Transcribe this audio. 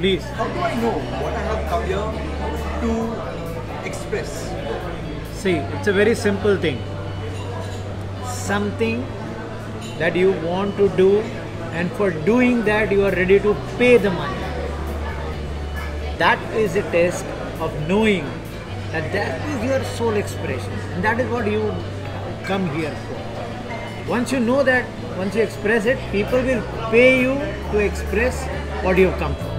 Please. How do I know what I have come here to express? See, it's a very simple thing. Something that you want to do, and for doing that you are ready to pay the money. That is a test of knowing that that is your soul expression, and that is what you come here for. Once you know that, once you express it, people will pay you to express what you have come for.